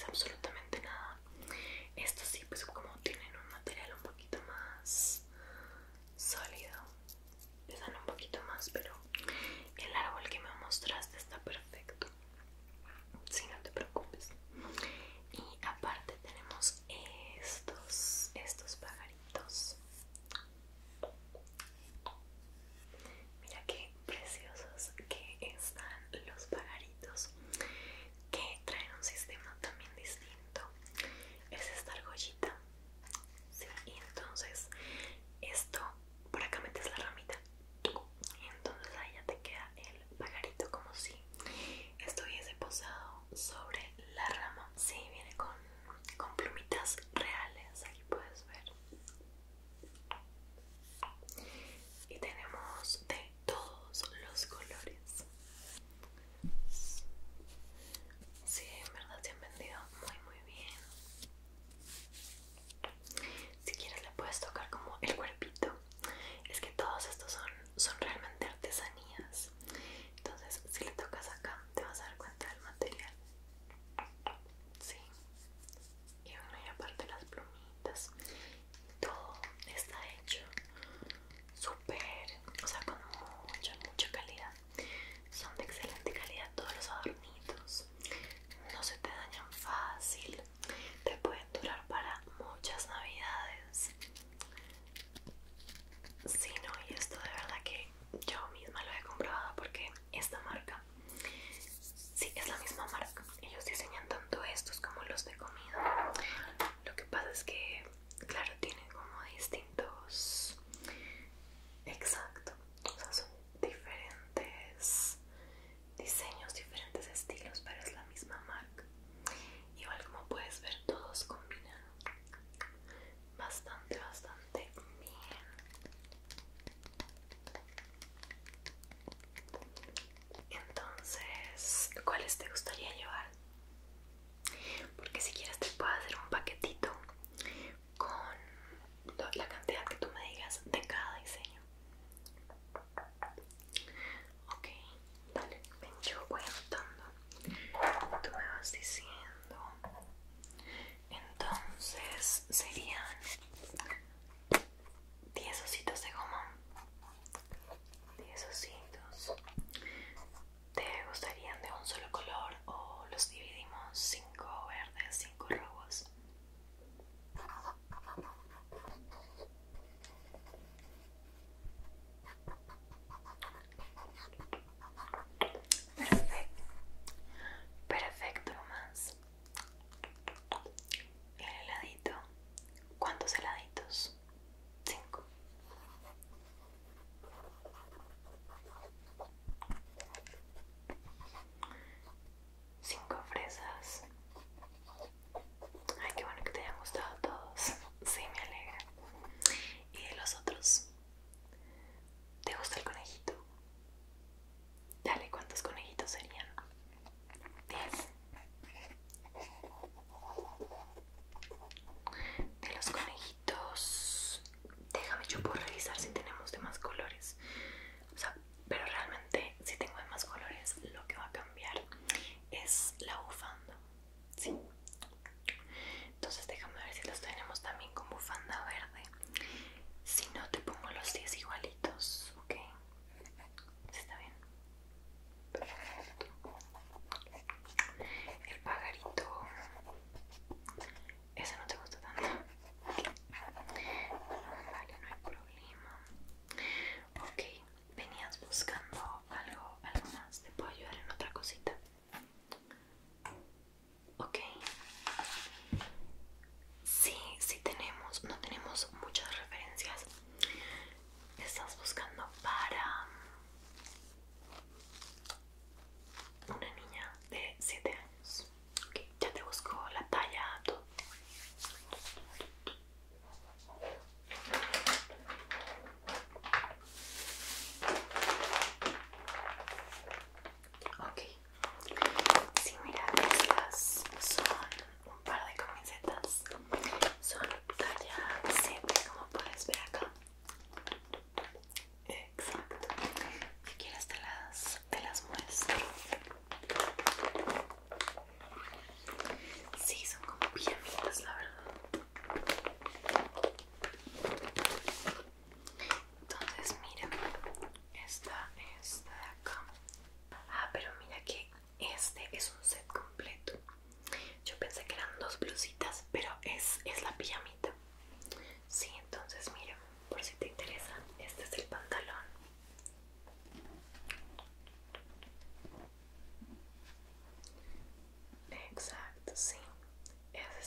absolutamente nada. Estos sí, pues como tienen un material un poquito más sólido, pesan un poquito más, pero el árbol que me mostraste está perfecto. Si no te preocupes. Y aparte tenemos estos pajaritos. Mira qué preciosos que están los pajaritos, que traen un sistema también distinto.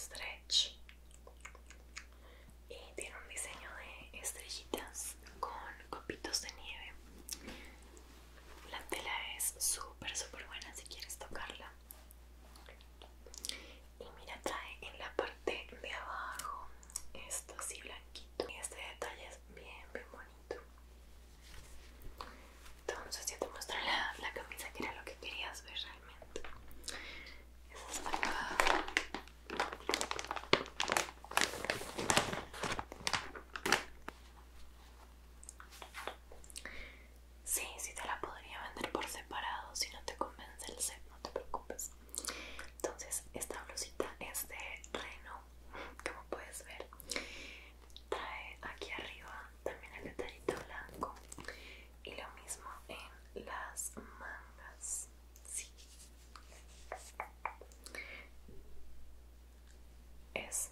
stretch y tiene un diseño de estrellitas con copitos de nieve. La tela es súper buena si quieres tocarla. Y mira, trae en la parte de abajo esto así blanquito y este detalle es bien bonito. Entonces ya te muestro la camisa, que era lo que querías ver realmente. Esa está acá. Sí, te la podría vender por separado si no te convence el set, no te preocupes. Entonces esta blusita es de Reno, como puedes ver. Trae aquí arriba también el detallito blanco y lo mismo en las mangas. Sí, es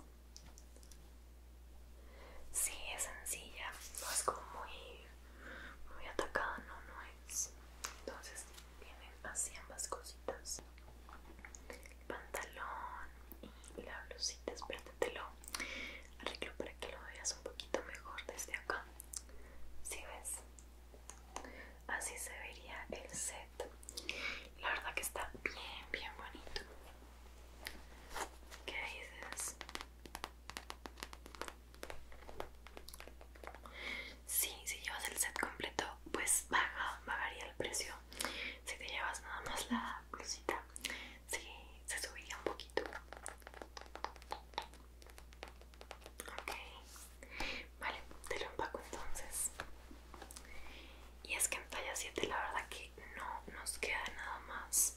sí, es sencilla, no es como muy atacada, no es. Entonces vienen así ambas cositas, el pantalón y la blusita. Espérate, te lo arreglo para que lo veas un poquito mejor desde acá. Si ves, así se vería el set. La verdad que está bien bonito. ¿Qué dices? Sí, si llevas el set completo, pues bagaría el precio. Si te llevas nada más la blusita, sí, se subiría un poquito. Ok, vale, te lo empaco entonces. Y es que en talla 7 la verdad que no nos queda nada más.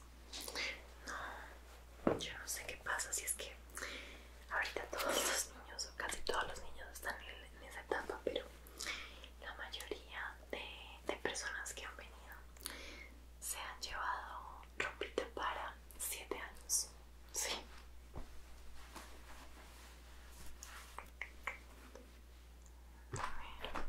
No, yo no sé qué pasa, si es que ahorita todos los niños, o casi todos los niños, están en esa etapa, pero la mayoría de personas que han venido se han llevado ropita para 7 años. Sí. A ver.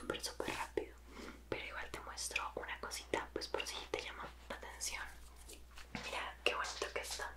súper rápido, pero igual te muestro una cosita, pues por si te llama la atención. Mira qué bonito que está.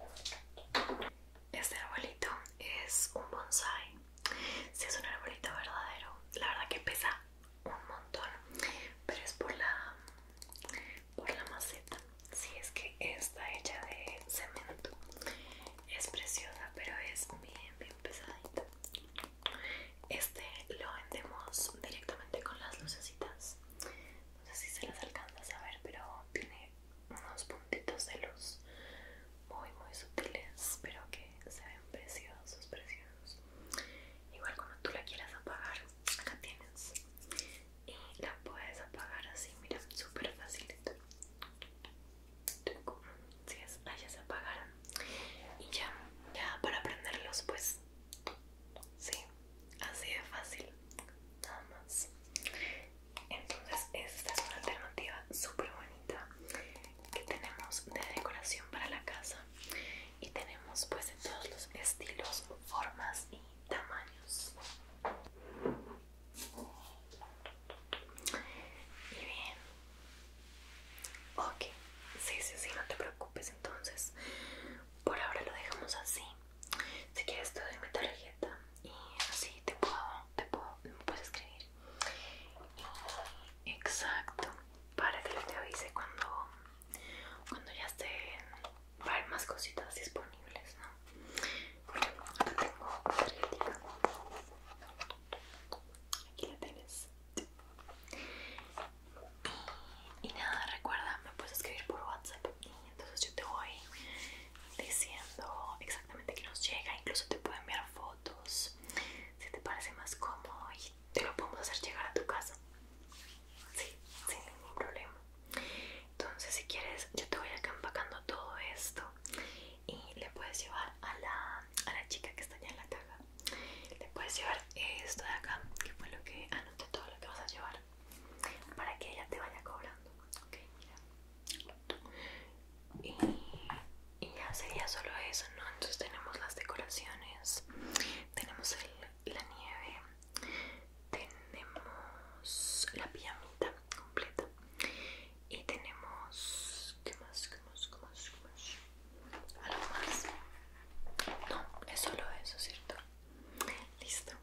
Este arbolito es un bonsai. Si es un arbolito verdadero, la verdad que pesa un montón, pero es por la maceta. Si es que está hecha de cemento, es preciosa, pero es bien pesadita. Este lo vendemos directamente con las lucecitas. No sé si se las alcanzas a ver, pero tiene unos puntitos de luz muy sutiles, pero que se ven preciosos. Igual cuando tú la quieras apagar, acá tienes, y la puedes apagar así, mira, súper facilito. Si es, ya se apagaron y ya para prenderlos, pues sí, así de fácil, nada más. Entonces esta es una alternativa súper bonita que tenemos de decoración para la casa, y tenemos pues de todos los estilos, formas y tamaños. Y bien, ok, sí, no te preocupes. Entonces por ahora lo dejamos así. Si quieres te doy mi tarjeta y así me puedes escribir. Exacto, para que yo te avise cuando ya estén, va a haber más cositas disponibles, ¿no? Mira, acá tengo mi tarjetita. Aquí la tienes. Y nada, recuerda, me puedes escribir por WhatsApp y entonces yo te voy diciendo exactamente que nos llega. Incluso te puedo enviar fotos si te parece más cómodo y te lo podemos hacer llegar a tu casa. Sí, sin ningún problema. Entonces si quieres yo te voy acá empacando todo esto y le puedes llevar a la chica que está allá en la caja. Le puedes llevar esto de acá, que fue lo que anoté, todo lo que vas a llevar, para que ella te vaya cobrando. Ok, mira. Y ya sería solo eso, ¿no? Entonces tenemos las decoraciones, tenemos la nieve, tenemos la pijamita completa y tenemos... ¿Qué más? ¿Algo más? No, es solo eso, ¿cierto? Listo.